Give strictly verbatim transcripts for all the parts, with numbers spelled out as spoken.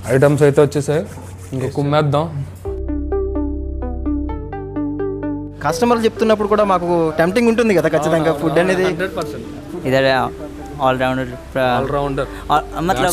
Items అయితే వచ్చేసాయి, ఇంకా కుమ్మేద్దాం. కస్టమర్లు చెప్తున్నప్పుడు కూడా మాకు టెంప్టింగ్ ఉంటుంది కదా ఖచ్చితంగా ఫుడ్ అనేది. इधर ऑलराउंडर ఆల్రౌండర్ मतलब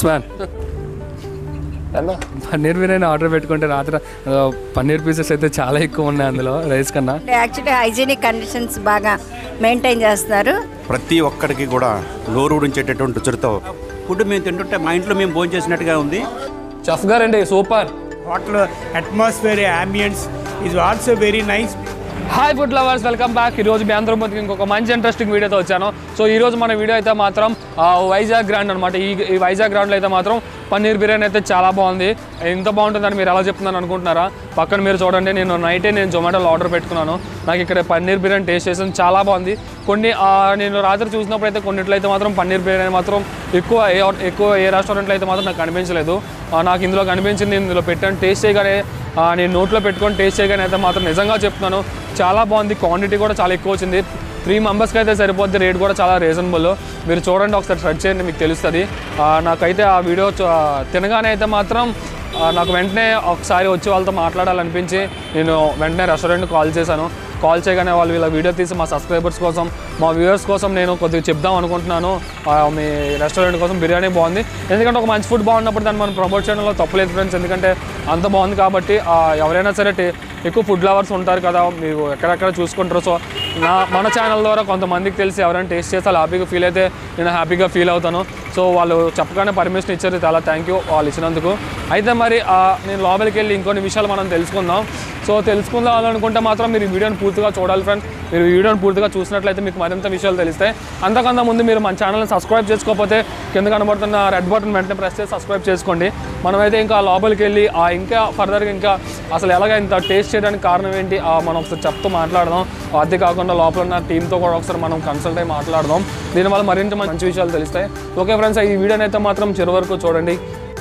పన్నీర్ బిర్యానీ ఆర్డర్ పెట్టుకుంటే రాత్రి పన్నీర్ పీసెస్ అయితే చాలా ఎక్కువ ఉన్నాయి అందులో రైస్ కన్నా. యాక్చువల్లీ హైజీనిక్ కండిషన్స్ బాగా మెయింటైన్ చేస్తున్నారు. ప్రతి ఒక్కడికి కూడా నోరు ఊడించేటటువంటి రుచితో ఫుడ్ మేము తింటుంటే మా ఇంట్లో మేము భోజనం చేసినట్టుగా ఉంది. చెఫ్ గారండి super. Hotel atmosphere ambience is also very nice. Hi food lovers, welcome back. ఈరోజు మీ అందరి ముందుకు ఇంకొక మంచి ఇంట్రెస్టింగ్ వీడియోతో వచ్చాను. సో ఈరోజు మన వీడియో అయితే మాత్రం వైజాగ్ గ్రాండ్ అనమాట. ఈ ఈ వైజాగ్ గ్రాండ్లో అయితే మాత్రం పన్నీర్ బిర్యానీ అయితే చాలా బాగుంది. ఎంత బాగుంటుందని మీరు ఎలా చెప్తున్నాను అనుకుంటున్నారా? పక్కన మీరు చూడండి, నేను నైటే నేను జొమాటోలో ఆర్డర్ పెట్టుకున్నాను. నాకు ఇక్కడ పన్నీర్ బిర్యానీ టేస్ట్ చేసాను, చాలా బాగుంది. కొన్ని నేను రాత్రి చూసినప్పుడు అయితే కొన్నిట్లో అయితే మాత్రం పన్నీర్ బిర్యానీ మాత్రం ఎక్కువ ఏ ఎక్కువ ఏ రెస్టారెంట్లో అయితే మాత్రం నాకు కనిపించలేదు. నాకు ఇందులో కనిపించింది, ఇందులో పెట్టాను. టేస్ట్ చేయగానే నేను నోట్లో పెట్టుకొని టేస్ట్ చేయగానే అయితే మాత్రం నిజంగా చెప్తున్నాను చాలా బాగుంది. క్వాంటిటీ కూడా చాలా ఎక్కువ వచ్చింది. త్రీ మెంబర్స్కి అయితే సరిపోద్ది. రేట్ కూడా చాలా రీజనబుల్. మీరు చూడండి, ఒకసారి సెర్చ్ చేయండి, మీకు తెలుస్తుంది. నాకైతే ఆ వీడియో తినగానే అయితే మాత్రం నాకు వెంటనే ఒకసారి వచ్చి వాళ్ళతో మాట్లాడాలనిపించి నేను వెంటనే రెస్టారెంట్ కాల్ చేశాను. కాల్ చేయగానే వాళ్ళు ఇలా వీడియో తీసి మా సబ్స్క్రైబర్స్ కోసం, మా వ్యూవర్స్ కోసం నేను కొద్దిగా చెప్దాం అనుకుంటున్నాను. మీ రెస్టారెంట్ కోసం బిర్యానీ బాగుంది. ఎందుకంటే ఒక మంచి ఫుడ్ బాగున్నప్పుడు దాన్ని మనం ప్రమోట్ చేయడంలో తప్పులేదు ఫ్రెండ్స్. ఎందుకంటే అంత బాగుంది కాబట్టి ఎవరైనా సరే ఎక్కువ ఫుడ్ లవర్స్ ఉంటారు కదా, మీరు ఎక్కడెక్కడ చూసుకుంటారు. సో నా మన ఛానల్ ద్వారా కొంతమందికి తెలిసి ఎవరైనా టేస్ట్ చేస్తే హ్యాపీగా ఫీల్ అయితే నేను హ్యాపీగా ఫీల్ అవుతాను. సో వాళ్ళు చెప్పగానే పర్మిషన్ ఇచ్చారు, చాలా థ్యాంక్ యూ వాళ్ళు ఇచ్చినందుకు. అయితే మరి నేను లోపలికి వెళ్ళి ఇంకొన్ని విషయాలు మనం తెలుసుకుందాం. సో తెలుసుకుందాం అనుకుంటే మాత్రం మీరు ఈ వీడియోని పూర్తిగా చూడాలి ఫ్రెండ్స్. మీరు ఈ వీడియోని పూర్తిగా చూసినట్లయితే మీకు మరింత విషయాలు తెలుస్తాయి. అంతకన్నా ముందు మీరు మన ఛానల్ని సబ్స్క్రైబ్ చేసుకోకపోతే కింద కనబడుతున్న రెడ్ బటన్ వెంటనే ప్రెస్ చేసి సబ్స్క్రైబ్ చేసుకోండి. మనమైతే ఇంకా లోపలికి వెళ్ళి ఇంకా ఫర్దర్గా ఇంకా అసలు ఎలాగ ఇంత టేస్ట్ చేయడానికి కారణం ఏంటి మనం ఒకసారి చెప్తూ మాట్లాడదాం. అదే కాకుండా లోపల ఉన్న టీంతో కూడా ఒకసారి మనం కన్సల్ట్ అయ్యి మాట్లాడదాం. దీనివల్ల మరింత మంచి విషయాలు తెలుస్తాయి. ఓకే ఫ్రెండ్స్, ఈ వీడియోని అయితే మాత్రం చివరి వరకు చూడండి.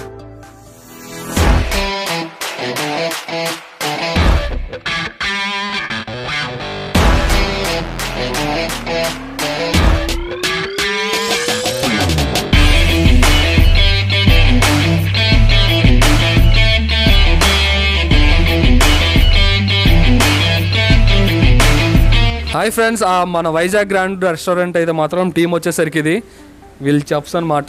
హాయ్ ఫ్రెండ్స్, మన వైజాగ్ గ్రాండ్ రెస్టారెంట్ అయితే మాత్రం టీం వచ్చేసరికి ఇది వీళ్ళు చెఫ్స్ అనమాట.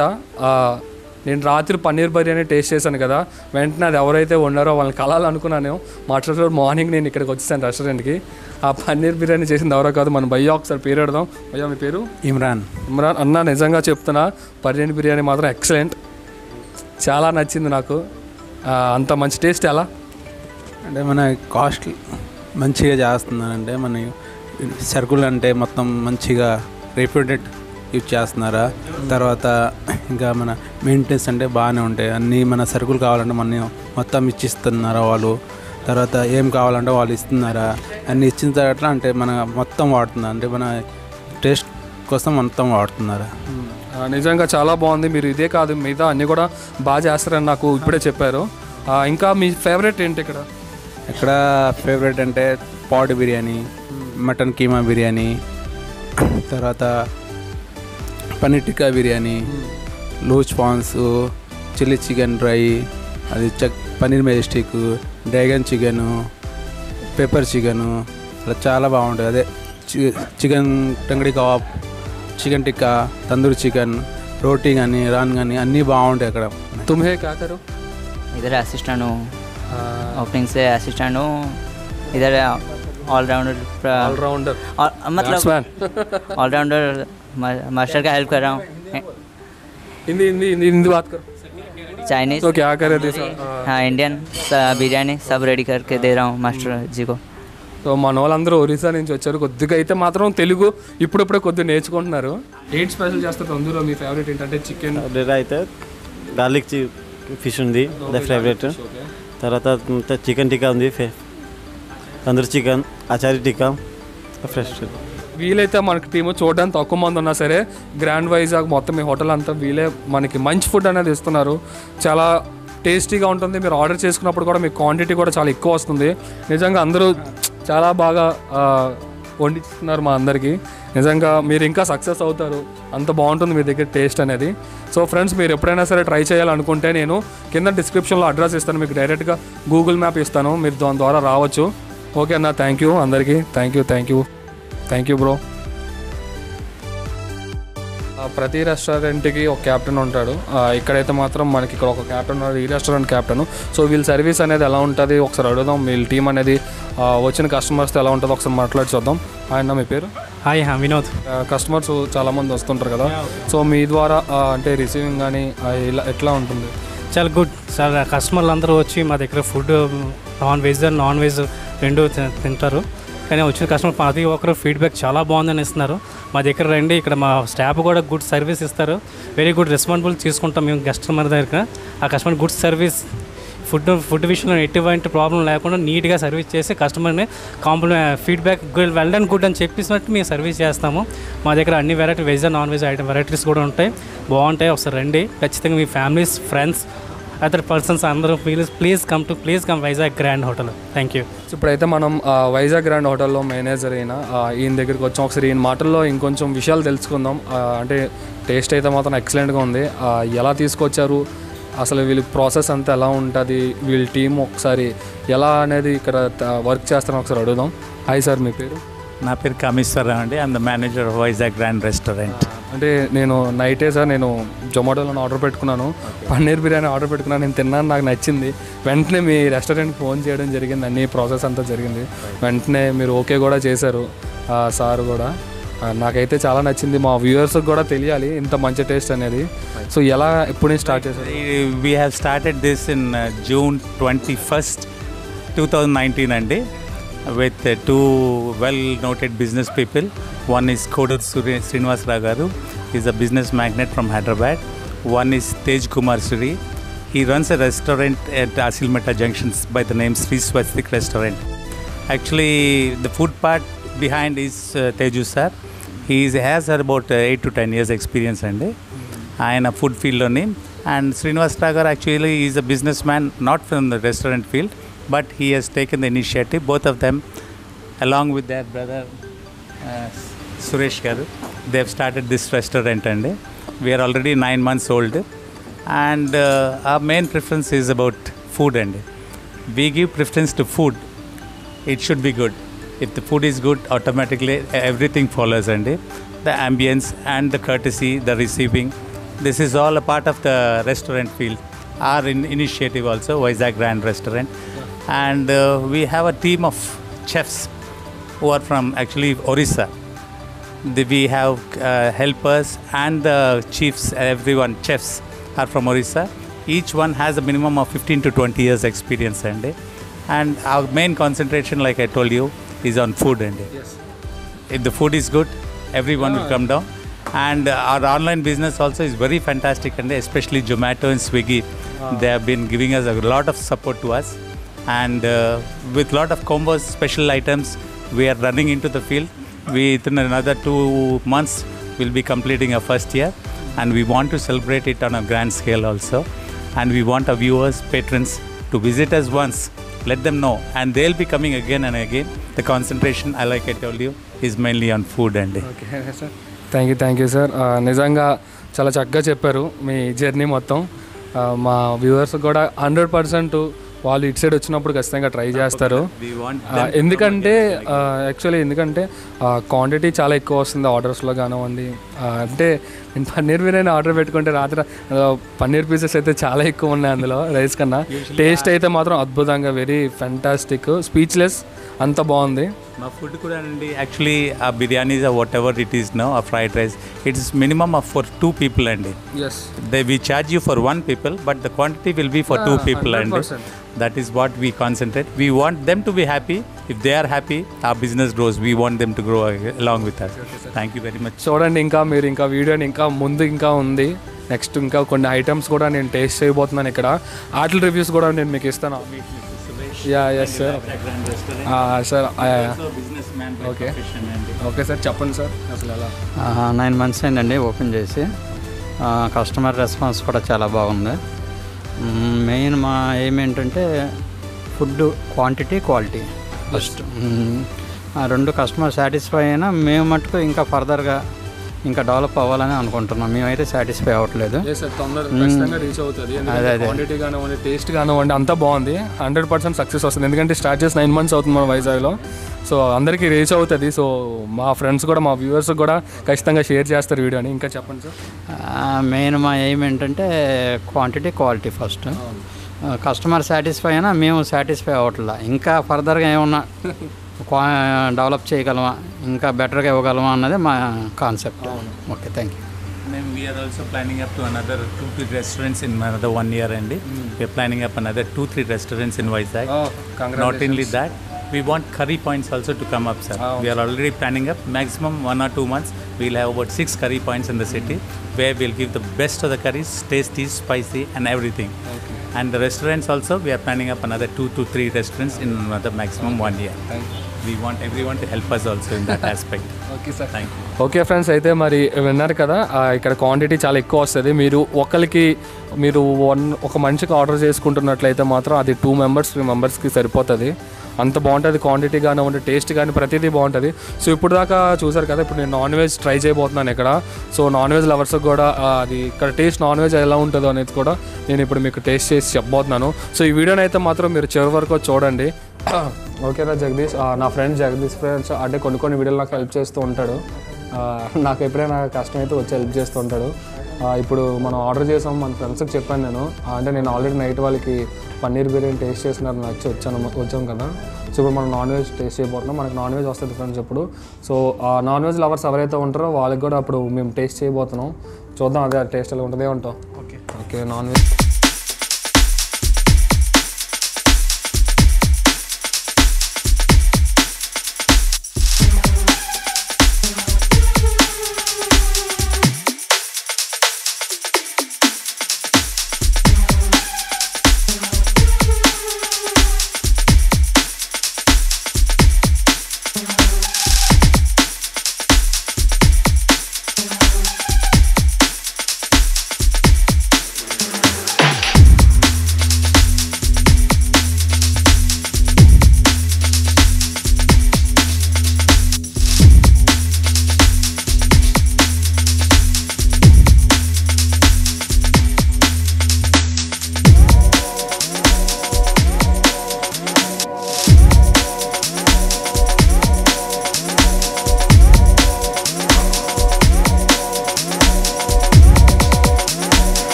నేను రాత్రి పన్నీర్ బిర్యానీ టేస్ట్ చేశాను కదా, వెంటనే అది ఎవరైతే ఉన్నారో వాళ్ళని కలాలనుకున్నాను. మాట్లాడే మార్నింగ్ నేను ఇక్కడికి వచ్చేసాను రెస్టారెంట్కి. ఆ పన్నీర్ బిర్యానీ చేసింది ఎవరో కాదు, మన భయ్యా. ఒకసారి పేరు పెడదాం. భయ్యా మీ పేరు? ఇమ్రాన్. ఇమ్రాన్ అన్న, నిజంగా చెప్తున్నా పన్నీర్ బిర్యానీ మాత్రం ఎక్సలెంట్, చాలా నచ్చింది నాకు. అంత మంచి టేస్ట్ ఎలా అంటే మన కాస్ట్ మంచిగా చేస్తున్నారంటే మన సరుకులు అంటే మొత్తం మంచిగా రిప్యూటెడ్ యూజ్ చేస్తున్నారా. తర్వాత ఇంకా మన మెయింటెనెన్స్ అంటే బాగానే ఉంటాయి. అన్నీ మన సరుకులు కావాలంటే మన మొత్తం ఇచ్చిస్తున్నారా వాళ్ళు. తర్వాత ఏం కావాలంటే వాళ్ళు ఇస్తున్నారా. అన్నీ ఇచ్చిన తర్వాత అంటే మన మొత్తం వాడుతున్నారు, అంటే మన టేస్ట్ కోసం మొత్తం వాడుతున్నారా. నిజంగా చాలా బాగుంది. మీరు ఇదే కాదు మిగతా అన్నీ కూడా బాగా చేస్తారని నాకు ఇప్పుడే చెప్పారు. ఇంకా మీ ఫేవరెట్ ఏంటి ఇక్కడ? ఇక్కడ ఫేవరెట్ అంటే పాట్ బిర్యానీ, మటన్ కీమా బిర్యానీ, తర్వాత paneer tikka biryani, loose prawns, chilli chicken dry, అది చక్ paneer majestic, dragon chicken, pepper chicken, అలా చాలా బాగుంటుంది. అదే chicken tangdi kebab, chicken tikka, tandoori chicken, roti కానీ రాన్ కానీ అన్నీ బాగుంటాయి అక్కడ. తుమ్హే క్యా కరో? इधर असिस्टेंट हूँ, ओपनिंग से असिस्टेंट हूँ. इधर ऑलराउंडर ऑलराउंडर मतलब ऑलराउंडर मास्टर का हेल्प कर रहा हूँ. हिंदी हिंदी हिंदी हिंदी बात करो. चाइनीज तो क्या करे थे? हाँ, इंडियन बिरयानी सब रेडी करके दे रहा हूँ मास्टर जी को. సో మన వాళ్ళందరూ ఒరిస్సా నుంచి వచ్చారు. కొద్దిగా అయితే మాత్రం తెలుగు ఇప్పుడిప్పుడే కొద్దిగా నేర్చుకుంటున్నారు. ఏంటి స్పెషల్ చేస్తారు అందులో? మీ ఫేవరెట్ ఏంటంటే చికెన్ అయితే గార్లిక్ ఫిష్ ఉంది, అదే ఫేవరెట్. తర్వాత చికెన్ టిక్కా ఉంది, తందూరి చికెన్, ఆచారి టిక్కా, ఫ్రెష్. వీలైతే మనకి టీము చూడడానికి తక్కువ మంది ఉన్నా సరే గ్రాండ్ వైజాగ్ మొత్తం ఈ హోటల్ అంతా వీలే మనకి మంచి ఫుడ్ అనేది ఇస్తున్నారు. చాలా టేస్టీగా ఉంటుంది. మీరు ఆర్డర్ చేసుకున్నప్పుడు కూడా మీకు క్వాంటిటీ కూడా చాలా ఎక్కువ వస్తుంది. నిజంగా అందరూ చాలా బాగా వండిస్తున్నారు మా అందరికీ. నిజంగా మీరు ఇంకా సక్సెస్ అవుతారు, అంత బాగుంటుంది మీ దగ్గర టేస్ట్ అనేది. సో ఫ్రెండ్స్, మీరు ఎప్పుడైనా సరే ట్రై చేయాలనుకుంటే నేను కింద డిస్క్రిప్షన్లో అడ్రస్ ఇస్తాను, మీకు డైరెక్ట్గా గూగుల్ మ్యాప్ ఇస్తాను, మీరు దాని ద్వారా రావచ్చు. ఓకే అన్న, థ్యాంక్ యూ అందరికీ. Thank you thank you thank you bro. ప్రతి రెస్టారెంట్కి ఒక క్యాప్టెన్ ఉంటాడు. ఇక్కడైతే మాత్రం మనకి ఇక్కడ ఒక క్యాప్టెన్ ఉన్నాడు, ఈ రెస్టారెంట్ క్యాప్టెన్. సో వీళ్ళ సర్వీస్ అనేది ఎలా ఉంటుంది ఒకసారి అడుగుదాం. వీళ్ళ టీం అనేది వచ్చిన కస్టమర్స్తో ఎలా ఉంటుందో ఒకసారి మాట్లాడి చూద్దాం. ఆయన మీ పేరు? హాయ్ వినోద్. కస్టమర్స్ చాలామంది వస్తుంటారు కదా, సో మీ ద్వారా అంటే రిసీవింగ్ కానీ ఇలా ఎట్లా ఉంటుంది? చాలా గుడ్ సార్. కస్టమర్లు అందరూ వచ్చి మా దగ్గర food non veg non veg రెండు తింటారు. కానీ వచ్చిన కస్టమర్ ప్రతి ఒక్కరు ఫీడ్బ్యాక్ చాలా బాగుందని ఇస్తున్నారు. మా దగ్గర రండి, ఇక్కడ మా స్టాఫ్ కూడా గుడ్ సర్వీస్ ఇస్తారు. వెరీ గుడ్ రెస్పాన్సిబుల్ తీసుకుంటాం మేము కస్టమర్ దగ్గర. ఆ customer good service, food food విషయంలో ఎటువంటి ప్రాబ్లం లేకుండా నీట్గా సర్వీస్ చేసి కస్టమర్ని కాంప్లి feedback good well and good అని చెప్పేసినట్టు మేము సర్వీస్ చేస్తాము. మా దగ్గర అన్ని variety veg and non veg item varieties కూడా ఉంటాయి, బాగుంటాయి. ఒకసారి రండి, ఖచ్చితంగా మీ ఫ్యామిలీస్ ఫ్రెండ్స్ అదర్ పర్సన్స్ అందరూ please please come to please come Vizag grand hotel. Thank you. ఇప్పుడైతే మనం వైజాగ్ గ్రాండ్ హోటల్లో మేనేజర్ అయిన ఈయన దగ్గరికి వచ్చాం. ఒకసారి ఈయన మాటల్లో ఇంకొంచెం విషయాలు తెలుసుకుందాం. అంటే టేస్ట్ అయితే మాత్రం ఎక్సలెంట్గా ఉంది. ఎలా తీసుకొచ్చారు, అసలు వీళ్ళ ప్రాసెస్ అంతా ఎలా ఉంటుంది, వీళ్ళ టీం ఒకసారి ఎలా అనేది ఇక్కడ వర్క్ చేస్తారని ఒకసారి అడుగుదాం. హాయ్ సార్, మీ పేరు? నా పేరు కామేశ్వరరావు అండి. I'm the manager of Vizag grand restaurant. అంటే నేను నైటే సార్ నేను జొమాటోలో ఆర్డర్ పెట్టుకున్నాను, పన్నీర్ బిర్యానీ ఆర్డర్ పెట్టుకున్నాను. నేను తిన్నాను, నాకు నచ్చింది. వెంటనే మీ రెస్టారెంట్కి ఫోన్ చేయడం జరిగింది, అన్ని ప్రాసెస్ అంతా జరిగింది. వెంటనే మీరు ఓకే కూడా చేశారు సార్ కూడా. నాకైతే చాలా నచ్చింది, మా వ్యూవర్స్కి కూడా తెలియాలి ఇంత మంచి టేస్ట్ అనేది. సో ఎలా ఎప్పుడు స్టార్ట్ చేశారు? We have started this in June twenty first two thousand nineteen అండి, with uh, two well-noted business people. One is Kodur Srinivasrao garu, he is a business magnate from Hyderabad. One is Tej Kumar Suri, he runs a restaurant at Asilmetta Junctions by the name Sri Swastik Restaurant. Actually, the food part behind is uh, Teju sir. He is, has about uh, eight to ten years experience and ఆయన food ఫీల్డ్లోని. And Srinivasrao garu actually is a businessman, not from the restaurant field, but he has taken the initiative. Both of them, along with their brother uh, Suresh garu, they have started this restaurant and we are already nine months old. And uh, our main preference is about food and we give preference to food. It should be good. If the food is good, automatically everything follows and the ambience and the courtesy, the receiving, this is all a part of the restaurant field. Our in initiative also, Vizag Grand Restaurant. And uh, we have a team of chefs who are from actually Orissa. The, we have uh, helpers and the chiefs, everyone, chefs are from Orissa. Each one has a minimum of fifteen to twenty years experience and and our main concentration, like I told you, is on food and yes. If the food is good, everyone yeah. will come down. And uh, our online business also is very fantastic and especially Zomato and Swiggy, wow. they have been giving us a lot of support to us. And uh, with lot of combos, special items, we are running into the field. We within another two months will be completing our first year, and we want to celebrate it on a grand scale also. And we want our viewers, patrons to visit us once, let them know, and they'll be coming again and again. The concentration, I like I told you, is mainly on food and okay sir. Thank you thank you sir. నిజంగా చాలా చక్కగా చెప్పారు మీ journey మొత్తం. మా viewers కూడా hundred percent వాళ్ళు ఇటు side వచ్చినప్పుడు ఖచ్చితంగా ట్రై చేస్తారు. ఎందుకంటే యాక్చువల్లీ ఎందుకంటే క్వాంటిటీ చాలా ఎక్కువ వస్తుంది ఆర్డర్స్లో కానివ్వండి. అంటే నేను పన్నీర్ బిర్యానీ ఆర్డర్ పెట్టుకుంటే రాత్రి పన్నీర్ పీసెస్ అయితే చాలా ఎక్కువ ఉన్నాయి అందులో రైస్ కన్నా. టేస్ట్ అయితే మాత్రం అద్భుతంగా, వెరీ ఫెంటాస్టిక్, స్పీచ్లెస్, అంత బాగుంది. మా ఫుడ్ కూడా అండి యాక్చువల్లీ ఆ biryanis whatever it is no, ఆ fried rice, it's minimum of for two people అండి. They we charge you for one people, but the quantity will be for two people అండి. That is what we concentrate. We want them to be happy. If they are happy, our business grows. We want them to grow along with us. Thank you very much. చూడండి, ఇంకా మీరు ఇంకా వీడియోని ఇంకా ముందు ఇంకా ఉంది. నెక్స్ట్ ఇంకా కొన్ని ఐటమ్స్ కూడా నేను టేస్ట్ చేయబోతున్నాను ఇక్కడ. ఆటల రివ్యూస్ కూడా నేను మీకు ఇస్తాను. Yes sir sir okay okay sir చెప్పండి సార్ అసలు ఎలా. నైన్ మంత్స్ అయిందండి ఓపెన్ చేసి. కస్టమర్ రెస్పాన్స్ కూడా చాలా బాగుంది. మెయిన్ మా ఏం ఏంటంటే ఫుడ్ క్వాంటిటీ క్వాలిటీ ఫస్ట్. ఆ రెండు కస్టమర్ సాటిస్ఫై అయినా మేము మటుకు ఇంకా ఫర్దర్గా ఇంకా డెవలప్ అవ్వాలని అనుకుంటున్నాం. మేమైతే సాటిస్ఫై అవ్వట్లేదు. రీచ్ అవుతుంది, క్వాంటిటీ కానివ్వండి, టేస్ట్ కానివ్వండి అంతా బాగుంది. హండ్రెడ్ పర్సెంట్ సక్సెస్ వస్తుంది. ఎందుకంటే స్టార్ట్ చేసి నైన్ మంత్స్ అవుతుంది మన వైజాగ్లో. సో అందరికీ రీచ్ అవుతుంది. సో మా ఫ్రెండ్స్ కూడా మా వ్యూవర్స్ కూడా ఖచ్చితంగా షేర్ చేస్తారు వీడియోని. ఇంకా చెప్పండి సార్. మెయిన్ మా ఎయిమ్ ఏంటంటే quantity quality first. Customer satisfy అయినా మేము సాటిస్ఫై అవ్వట్లా. ఇంకా ఫర్దర్గా ఏమన్నా డెవలప్ చేయగలమా, ఇంకా బెటర్గా ఇవ్వగలమా అన్నది మా concept. Okay, thank you. Then we are also planning up to another two three restaurants in another one year, and we are planning up another two three restaurants in Vizag. Oh, congratulations. Not only that, we want curry points also to come up, sir. Oh. We are already planning up maximum one or two months. We'll have about six curry points in the city, where we'll give the best of the curries, tasty, spicy, and everything. Okay. And the restaurants also, we are planning up another two to three restaurants in another maximum one year. Thank you. We want everyone to help us also in that aspect. Okay, sir. Thank you. Okay friends, అయితే మరి విన్నారు కదా, ఇక్కడ quantity చాలా ఎక్కువ వస్తుంది. మీరు ఒకరికి మీరు వన్ ఒక మనిషికి ఆర్డర్ చేసుకుంటున్నట్లయితే మాత్రం అది టూ మెంబర్స్ త్రీ మెంబర్స్కి సరిపోతుంది. అంత బాగుంటుంది. క్వాంటిటీ కానివ్వండి, టేస్ట్ కానీ ప్రతిదీ బాగుంటుంది. సో ఇప్పుడు దాకా చూసారు కదా, ఇప్పుడు నేను నాన్ వెజ్ ట్రై చేయబోతున్నాను ఇక్కడ. సో నాన్ వెజ్ లవర్స్కి కూడా అది ఇక్కడ టేస్ట్ నాన్ వెజ్ ఎలా ఉంటుందో అనేది కూడా నేను ఇప్పుడు మీకు టేస్ట్ చేసి చెప్పబోతున్నాను. సో ఈ వీడియోని అయితే మాత్రం మీరు చివరి వరకు చూడండి. ఓకేనా జగదీష్, నా ఫ్రెండ్ జగదీష్ ఫ్రెండ్స్ అంటే కొన్ని కొన్ని వీడియోలు నాకు హెల్ప్ చేస్తూ ఉంటాడు. నాకు ఎప్పుడైనా కష్టం అయితే వచ్చి హెల్ప్ చేస్తూ ఉంటాడు. ఇప్పుడు మనం ఆర్డర్ చేసాం, మన ఫ్రెండ్స్కి చెప్పాను నేను. అంటే నేను ఆల్రెడీ నైట్ వాళ్ళకి పన్నీర్ బిర్యానీ టేస్ట్ చేసినారు, నచ్చి వచ్చాను వచ్చాం కదా. సో ఇప్పుడు మనం నాన్ వెజ్ టేస్ట్ చేయబోతున్నాం. మనకి నాన్ వెజ్ వస్తుంది ఫ్రెండ్స్ ఇప్పుడు. సో ఆ నాన్ వెజ్ లవర్స్ ఎవరైతే ఉంటారో వాళ్ళకి కూడా అప్పుడు మేము టేస్ట్ చేయబోతున్నాం. చూద్దాం అదే టేస్ట్ ఎలా ఉంటుందే ఉంటాం. Okay okay non veg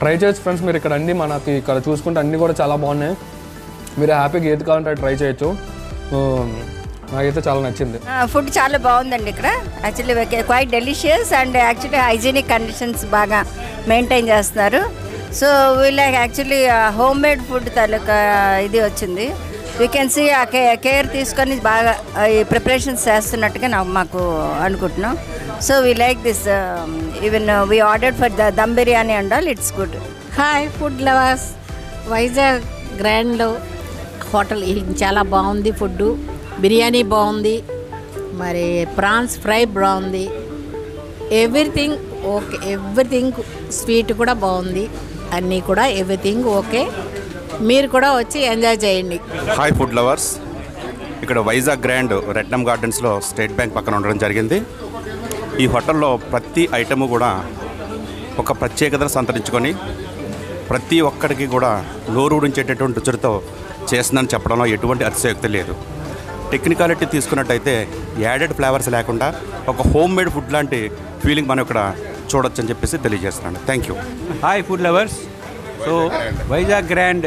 try చేయొచ్చు ఫ్రెండ్స్. మీరు ఇక్కడ అన్నీ మనకి ఇక్కడ చూసుకుంటే అన్నీ కూడా చాలా బాగున్నాయి. మీరు హ్యాపీగా ఏది కావాలంటే ట్రై చేయొచ్చు. నాకైతే చాలా నచ్చింది. ఫుడ్ చాలా బాగుందండి ఇక్కడ. Actually quite delicious and actually hygienic conditions బాగా మెయింటైన్ చేస్తున్నారు. సో వీళ్ళకి యాక్చువల్లీ హోమ్ మేడ్ ఫుడ్ తాలూకా ఇది వచ్చింది. వీ కెన్ సీ ఆ కే కేర్ తీసుకొని బాగా ఈ ప్రిపరేషన్స్ చేస్తున్నట్టుగా నాకు మాకు అనుకుంటున్నాం. So we like this. Even we ordered for the dum biryani and all. It's good. Hi food lovers, Vizag గ్రాండ్లో హోటల్ చాలా బాగుంది. ఫుడ్ బిర్యానీ బాగుంది, మరి ప్రాన్స్ ఫ్రై బాగుంది, ఎవ్రీథింగ్ ఓకే. ఎవ్రీథింగ్ స్వీట్ కూడా బాగుంది, అన్నీ కూడా ఎవ్రీథింగ్ ఓకే. మీరు కూడా వచ్చి ఎంజాయ్ చేయండి. హాయ్ ఫుడ్ లవర్స్, ఇక్కడ వైజాగ్ గ్రాండ్ రెడ్నమ్ గార్డెన్స్లో స్టేట్ బ్యాంక్ పక్కన ఉండడం జరిగింది. ఈ హోటల్లో ప్రతి ఐటము కూడా ఒక ప్రత్యేకతను సంతరించుకొని ప్రతి ఒక్కరికి కూడా నోరూడించేటటువంటి రుచులతో చేస్తుందని చెప్పడంలో ఎటువంటి అతిశయోక్తి లేదు. టెక్నికాలిటీ తీసుకున్నట్టయితే యాడెడ్ ఫ్లేవర్స్ లేకుండా ఒక హోమ్ మేడ్ ఫుడ్ లాంటి ఫీలింగ్ మనం ఇక్కడ చూడొచ్చు అని చెప్పేసి తెలియజేస్తున్నాను. Thank you. Hi food lovers. So Vizag grand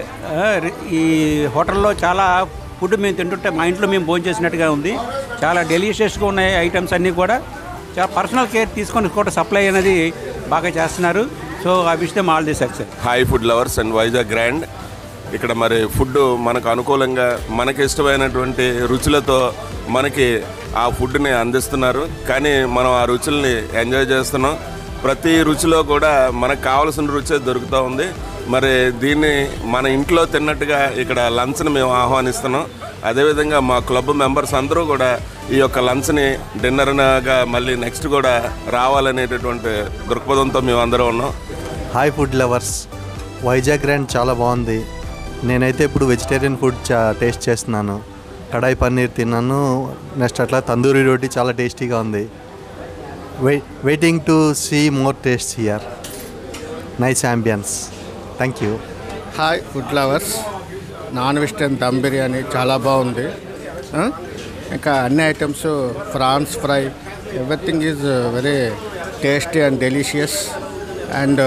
ఈ హోటల్లో చాలా ఫుడ్ మేము తింటుంటే మా ఇంట్లో మేము భోజనం చేసినట్టుగా ఉంది. చాలా డెలిషియస్గా ఉన్నాయి ఐటమ్స్ అన్నీ కూడా. చాలా పర్సనల్ కేర్ తీసుకొని కూడా సప్లై అనేది బాగా చేస్తున్నారు. So I wish them all the success. Hi food lovers and Vizag grand. ఇక్కడ మరి ఫుడ్ మనకు అనుకూలంగా మనకి ఇష్టమైనటువంటి రుచులతో మనకి ఆ ఫుడ్ని అందిస్తున్నారు. కానీ మనం ఆ రుచుల్ని ఎంజాయ్ చేస్తున్నాం. ప్రతి రుచిలో కూడా మనకు కావాల్సిన రుచే దొరుకుతూ ఉంది. మరి దీన్ని మన ఇంట్లో తిన్నట్టుగా ఇక్కడ లంచ్ని మేము ఆహ్వానిస్తున్నాం. అదేవిధంగా మా క్లబ్ మెంబర్స్ అందరూ కూడా ఈ యొక్క లంచ్ని డిన్నర్గా మళ్ళీ నెక్స్ట్ కూడా రావాలనేటటువంటి దృక్పథంతో మేము అందరూ ఉన్నాం. Hi food lovers, Vizag grand చాలా బాగుంది. నేనైతే ఇప్పుడు వెజిటేరియన్ ఫుడ్ చా టేస్ట్ చేస్తున్నాను. కడాయి పన్నీర్ తిన్నాను. నెక్స్ట్ అట్లా తందూరి రోటీ చాలా టేస్టీగా ఉంది. Wait waiting to see more taste here. Nice ambience. Thank you. Hi food lovers, non vegetarian dum biryani చాలా బాగుంది. ఇంకా అన్ని items prawns fry everything is very tasty and delicious and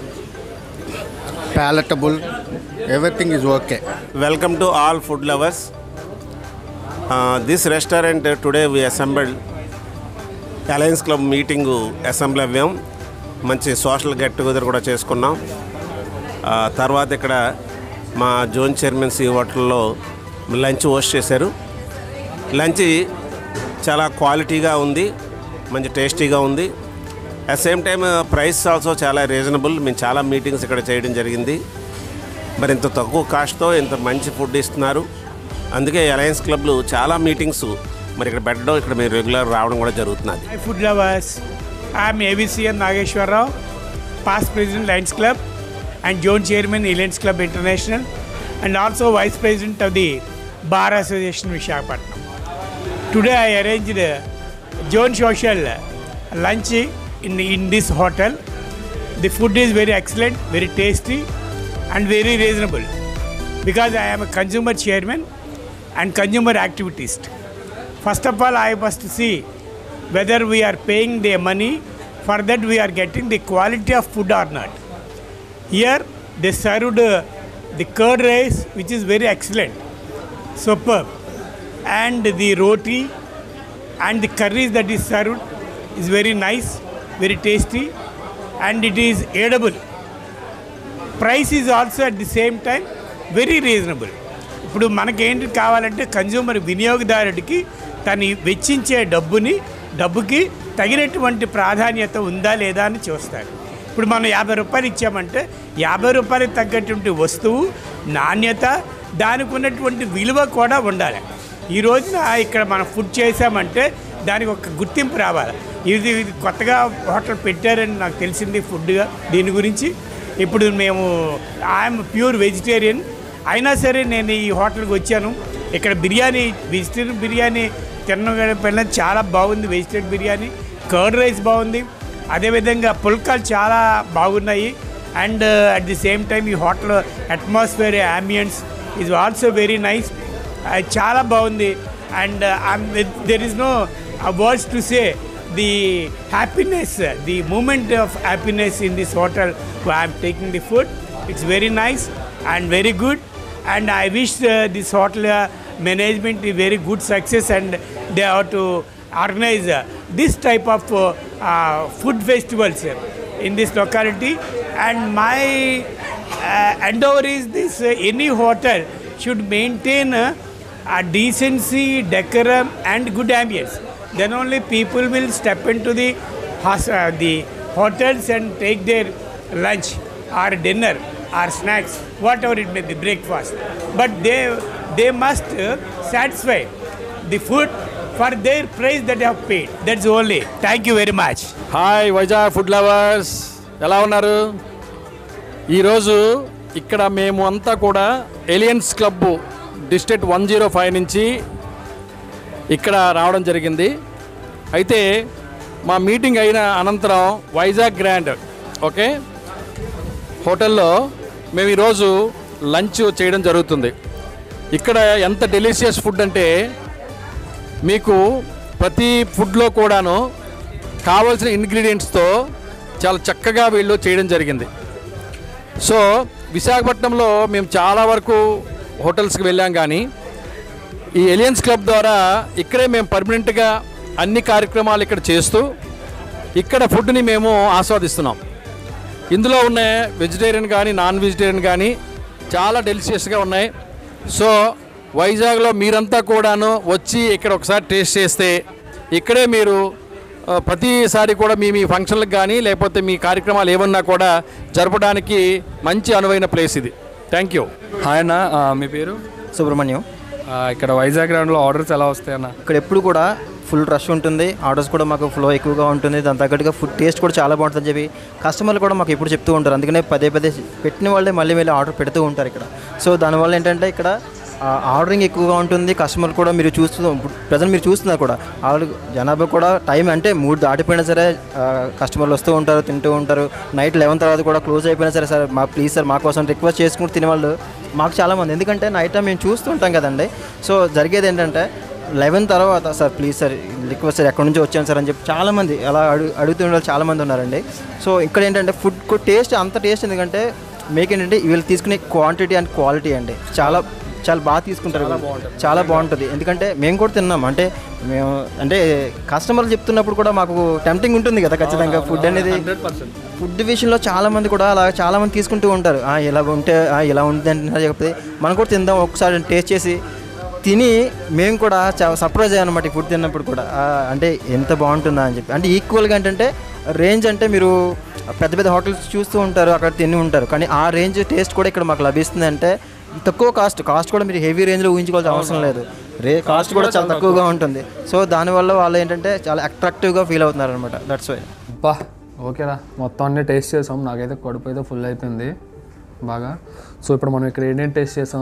palatable. Everything is okay. Welcome to all food lovers. Uh, this restaurant uh, today we assembled Alliance Club meeting assemble అవ్వాం. మంచి social get together కూడా చేసుకున్నాం. తర్వాత ఇక్కడ మా zone chairman C హోటల్లో lunch host చేశారు. Lunch చాలా క్వాలిటీగా ఉంది, మంచి టేస్టీగా ఉంది. At same time price also చాలా రీజనబుల్. మేము చాలా మీటింగ్స్ ఇక్కడ చేయడం జరిగింది. మరి ఇంత తక్కువ కాస్ట్తో ఇంత మంచి ఫుడ్ ఇస్తున్నారు. అందుకే అలయన్స్ క్లబ్లు చాలా మీటింగ్స్ మరి ఇక్కడ పెట్టడం, ఇక్కడ మేము రెగ్యులర్ రావడం కూడా జరుగుతున్నది. Food lovers, I'm AVCN Nageswararao, past president Lions Club and zone chairman Lions Club International and also vice president of the bar association Visakhapatnam. Today I arranged zone social lunch in in this hotel. The food is very excellent, very tasty and very reasonable because I am a consumer chairman and consumer activist. First of all, I must see whether we are paying the money, for that we are getting the quality of food or not. Here they served uh, the curd rice which is very excellent, superb, and the roti and the curries that is served is very nice, very tasty, and it is edible. Price is also at the same time very reasonable. ఇప్పుడు మనకేంటి కావాలంటే consumer వినియోగదారుడికి తను వెచ్చించే డబ్బుని డబ్బుకి తగినటువంటి ప్రాధాన్యత ఉందా లేదా అని చూస్తారు. ఇప్పుడు మనం యాభై రూపాయలు ఇచ్చామంటే యాభై రూపాయలకు తగ్గటువంటి వస్తువు, నాణ్యత, దానికి ఉన్నటువంటి విలువ కూడా ఉండాలి. ఈ రోజున ఇక్కడ మనం ఫుడ్ చేసామంటే దానికి ఒక గుర్తింపు రావాలి. ఇది ఇది కొత్తగా హోటల్ పెట్టారని నాకు తెలిసింది ఫుడ్గా. దీని గురించి ఇప్పుడు మేము ఐఎమ్ ప్యూర్ వెజిటేరియన్ అయినా సరే నేను ఈ హోటల్కి వచ్చాను. ఇక్కడ బిర్యానీ, వెజిటేరియన్ బిర్యానీ తినడం చాలా బాగుంది. వెజిటేరియన్ బిర్యానీ, కర్డ్ రైస్ బాగుంది, అదేవిధంగా పుల్కాలు చాలా బాగున్నాయి. And at the same time ఈ hotel atmosphere, ambience is also very nice. చాలా బాగుంది. And there is no words to say the happiness, the moment of happiness in this hotel where I'm taking the food. It's very nice and very good. And I wish uh, this hotel uh, management is very good success, and they have to organize uh, this type of uh, uh, food festivals uh, in this locality. And my uh, endeavor is this: uh, any hotel should maintain uh, a decency, decorum, and good ambience. Then only people will step into the hos- uh, the hotels and take their lunch or dinner or snacks, whatever it may be, breakfast. But they they must uh, satisfy the food for their price that they have paid. That's only. Thank you very much. Hi Vizag food lovers, ఎలా ఉన్నారు? ఈరోజు ఇక్కడ మేము అంతా కూడా alliance club district one zero five నుంచి ఇక్కడ రావడం జరిగింది. అయితే మా మీటింగ్ అయిన అనంతరం వైజాగ్ గ్రాండ్ ఓకే హోటల్లో మేము ఈరోజు లంచ్ చేయడం జరుగుతుంది. ఇక్కడ ఎంత డెలిషియస్ ఫుడ్ అంటే మీకు ప్రతి ఫుడ్లో కూడాను కావాల్సిన ఇంగ్రీడియంట్స్తో చాలా చక్కగా వీళ్ళు చేయడం జరిగింది. సో విశాఖపట్నంలో మేము చాలా వరకు హోటల్స్కి వెళ్ళాం, కానీ ఈ ఎలియన్స్ క్లబ్ ద్వారా ఇక్కడే మేము పర్మనెంట్గా అన్ని కార్యక్రమాలు ఇక్కడ చేస్తూ ఇక్కడ ఫుడ్ని మేము ఆస్వాదిస్తున్నాం. ఇందులో ఉన్న వెజిటేరియన్ కానీ నాన్ వెజిటేరియన్ కానీ చాలా డెలిషియస్గా ఉన్నాయి. సో వైజాగ్లో మీరంతా కూడాను వచ్చి ఇక్కడ ఒకసారి టేస్ట్ చేస్తే ఇక్కడే మీరు ప్రతిసారి కూడా మీ మీ ఫంక్షన్లకు కానీ లేకపోతే మీ కార్యక్రమాలు ఏమన్నా కూడా జరపడానికి మంచి అనువైన ప్లేస్ ఇది. Thank you. హాయ్ అన్న, మీ పేరు? సుబ్రహ్మణ్యం. ఇక్కడ వైజాగ్ గ్రౌండ్లో ఆర్డర్స్ ఎలా వస్తాయి అన్న? ఇక్కడ ఎప్పుడు కూడా ఫుల్ రష్ ఉంటుంది, ఆర్డర్స్ కూడా మాకు ఫ్లో ఎక్కువగా ఉంటుంది, దాని తగ్గట్టుగా ఫుడ్ టేస్ట్ కూడా చాలా బాగుంటుందని చెప్పి కస్టమర్లు కూడా మాకు ఎప్పుడు చెప్తూ ఉంటారు. అందుకనే పదే పదే పెట్టిన వాళ్ళే మళ్ళీ మళ్ళీ ఆర్డర్ పెడుతూ ఉంటారు ఇక్కడ. సో దానివల్ల ఏంటంటే ఇక్కడ ఆర్డరింగ్ ఎక్కువగా ఉంటుంది. కస్టమర్లు కూడా మీరు చూస్తూ ప్రజెంట్ మీరు చూస్తున్నారు కూడా వాళ్ళు జనాభా కూడా టైం అంటే మూడు దాటిపోయినా సరే కస్టమర్లు వస్తూ ఉంటారు, తింటూ ఉంటారు. నైట్ లెవెన్ తర్వాత కూడా క్లోజ్ అయిపోయినా సరే సార్ మా ప్లీజ్ సార్ మా కోసం రిక్వెస్ట్ చేసుకుంటూ తినేవాళ్ళు మాకు చాలామంది. ఎందుకంటే నైట్ టైం మేము చూస్తూ ఉంటాం కదండి. సో జరిగేది ఏంటంటే లెవెన్ తర్వాత sir please sir request sir ఎక్కడి నుంచి వచ్చాను సార్ అని చెప్పి చాలామంది అలా అడుగు అడుగుతున్న వాళ్ళు చాలామంది ఉన్నారండి. సో ఇక్కడ ఏంటంటే ఫుడ్ టేస్ట్ అంత టేస్ట్ ఎందుకంటే మీకు ఏంటంటే వీళ్ళు తీసుకునే క్వాంటిటీ అండ్ క్వాలిటీ అండి చాలా చాలా బాగా తీసుకుంటారు, చాలా బాగుంటుంది. ఎందుకంటే మేము కూడా తిన్నాం, అంటే మేము అంటే కస్టమర్లు చెప్తున్నప్పుడు కూడా మాకు టెంప్టింగ్ ఉంటుంది కదా ఖచ్చితంగా. ఫుడ్ అనేది ఫుడ్ విషయంలో చాలామంది కూడా అలా చాలామంది తీసుకుంటూ ఉంటారు. ఇలా ఉంటే ఇలా ఉంటుంది అంటే చెప్తే మనం కూడా తిందాం ఒకసారి టేస్ట్ చేసి తిని మేము కూడా చాలా సర్ప్రైజ్ అయ్యాం అనమాట ఈ ఫుడ్ తిన్నప్పుడు కూడా. అంటే ఎంత బాగుంటుందా అని చెప్పి. అంటే ఈక్వల్గా ఏంటంటే రేంజ్ అంటే మీరు పెద్ద పెద్ద హోటల్స్ చూస్తూ ఉంటారు, అక్కడ తిని ఉంటారు, కానీ ఆ రేంజ్ టేస్ట్ కూడా ఇక్కడ మాకు లభిస్తుంది. అంటే తక్కువ కాస్ట్ కాస్ట్ కూడా మీరు హెవీ రేంజ్లో ఊహించుకోవాల్సిన అవసరం లేదు, రే కాస్ట్ కూడా చాలా తక్కువగా ఉంటుంది. సో దానివల్ల వాళ్ళు ఏంటంటే చాలా అట్రాక్టివ్గా ఫీల్ అవుతున్నారు అనమాట. That's why. బా ఓకేరా, మొత్తం అన్నీ టేస్ట్ చేసాం. నాకైతే కడుపు అయితే ఫుల్ అయిపోయింది బాగా. సో ఇప్పుడు మనం ఇక్కడ ఏంటేం టేస్ట్ చేసాం,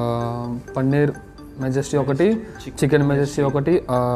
పన్నీర్ మెజెస్టీ ఒకటి, చికెన్ మెజెస్టీ ఒకటి,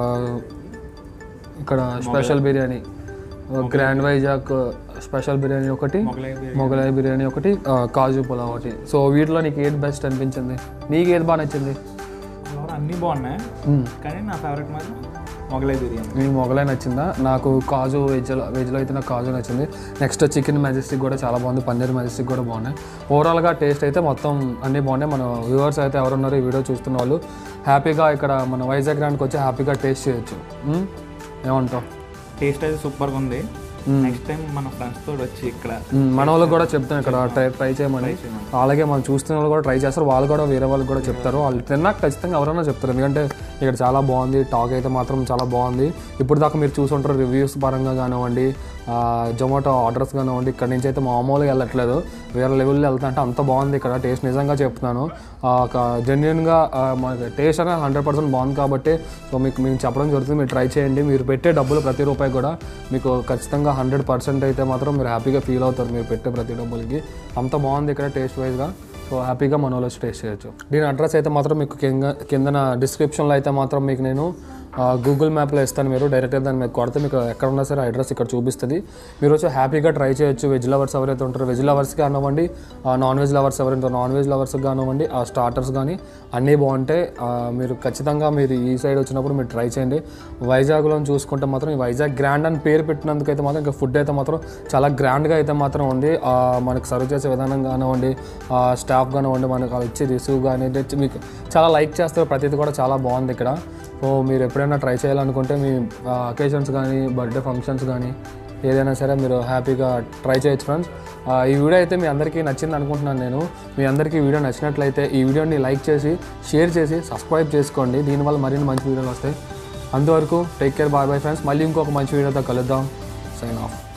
ఇక్కడ special biryani grand Vizag special biryani ఒకటి, మొగలాయి బిర్యానీ ఒకటి, కాజు పులావ్ ఒకటి. సో వీటిలో నీకు ఏది బెస్ట్ అనిపించింది? నీకు ఏది బాగా నచ్చింది? అన్నీ బాగున్నాయి, కానీ నా ఫేవరెట్ మాత్రం మొగలాయి బిర్యానీ. నీకు మొగలాయి నచ్చిందా? నాకు కాజు వెజ్లో వెజ్లో అయితే నాకు కాజు నచ్చింది. నెక్స్ట్ చికెన్ మెజెస్టిక్ కూడా చాలా బాగుంది, పన్నీర్ మెజెస్టిక్ కూడా బాగున్నాయి. ఓవరాల్గా టేస్ట్ అయితే మొత్తం అన్నీ బాగున్నాయి. మన వ్యూవర్స్ అయితే ఎవరున్నారు ఈ వీడియో చూస్తున్న వాళ్ళు హ్యాపీగా ఇక్కడ మన వైజాగ్ గ్రాండ్కి వచ్చి హ్యాపీగా టేస్ట్ చేయొచ్చు. ఏమంటావు? టేస్ట్ అయితే సూపర్గా ఉంది. నెక్స్ట్ టైం మన ఫ్రెండ్స్ తోటి వచ్చి ఇక్కడ మన వాళ్ళకి కూడా చెప్తాను ఇక్కడ ట్రై ట్రై చేయమని. అలాగే మనం చూస్తున్న వాళ్ళు కూడా ట్రై చేస్తారు, వాళ్ళు కూడా వేరే వాళ్ళకి కూడా చెప్తారు. వాళ్ళు తిన్నాక ఖచ్చితంగా ఎవరైనా చెప్తారు, ఎందుకంటే ఇక్కడ చాలా బాగుంది. టాక్ అయితే మాత్రం చాలా బాగుంది. ఇప్పుడు దాకా మీరు చూసుంటారు రివ్యూస్ పరంగా కానివ్వండి, జొమాటో ఆర్డర్స్ కానివ్వండి, ఇక్కడ నుంచి అయితే మామూలుగా వెళ్ళట్లేదు, వేరే లెవెల్లో వెళ్తా అంటే అంత బాగుంది ఇక్కడ టేస్ట్. నిజంగా చెప్తున్నాను, జెన్యున్గా మనకి టేస్ట్ అనేది హండ్రెడ్ పర్సెంట్ బాగుంది. కాబట్టి సో మీకు మేము చెప్పడం జరుగుతుంది, మీరు ట్రై చేయండి. మీరు పెట్టే డబ్బులు ప్రతి రూపాయి కూడా మీకు ఖచ్చితంగా హండ్రెడ్ పర్సెంట్ అయితే మాత్రం మీరు హ్యాపీగా ఫీల్ అవుతారు మీరు పెట్టే ప్రతి డబ్బులకి. అంత బాగుంది ఇక్కడ టేస్ట్ వైజ్గా. సో హ్యాపీగా మన వాళ్ళు టేస్ట్ చేయొచ్చు. దీని అడ్రస్ అయితే మాత్రం మీకు కింద కిందన డిస్క్రిప్షన్లో అయితే మాత్రం మీకు నేను గూగుల్ మ్యాప్లో ఇస్తాను, మీరు డైరెక్ట్గా దాన్ని మీకు కొడితే మీకు ఎక్కడ ఉన్నా సరే అడ్రస్ ఇక్కడ చూపిస్తుంది. మీరు వచ్చి హ్యాపీగా ట్రై చేయొచ్చు. వెజ్ లవర్స్ ఎవరైతే ఉంటారో వెజ్ లవర్స్కి కానివ్వండి, నాన్ వెజ్ లవర్స్ ఎవరైతే నాన్ వెజ్ లవర్స్కి కానివ్వండి, ఆ స్టార్టర్స్ కానీ అన్నీ బాగుంటాయి. మీరు ఖచ్చితంగా మీరు ఈ సైడ్ వచ్చినప్పుడు మీరు ట్రై చేయండి. వైజాగ్లో చూసుకుంటే మాత్రం ఈ వైజాగ్ గ్రాండ్ అని పేరు పెట్టినందుకు అయితే మాత్రం ఇంకా ఫుడ్ అయితే మాత్రం చాలా గ్రాండ్గా అయితే మాత్రం ఉంది. మనకు సర్వ్ చేసే విధానం కానివ్వండి, స్టాఫ్ కానివ్వండి, మనకు ఇచ్చే రిసీవ్ కానీ మీకు చాలా లైక్ చేస్తారు. ప్రతిదీ కూడా చాలా బాగుంది ఇక్కడ. సో మీరు ఎప్పుడైనా ట్రై చేయాలనుకుంటే మీ అకేషన్స్ కానీ, బర్త్డే ఫంక్షన్స్ కానీ ఏదైనా సరే మీరు హ్యాపీగా ట్రై చేయొచ్చు ఫ్రెండ్స్. ఈ వీడియో అయితే మీ అందరికీ నచ్చింది అనుకుంటున్నాను నేను. మీ అందరికీ ఈ వీడియో నచ్చినట్లయితే ఈ వీడియోని లైక్ చేసి, షేర్ చేసి, సబ్స్క్రైబ్ చేసుకోండి. దీనివల్ల మరిన్ని మంచి వీడియోలు వస్తాయి. అంతవరకు take care, bye bye friends. మళ్ళీ ఇంకొక మంచి వీడియోతో కలుద్దాం. Sign of.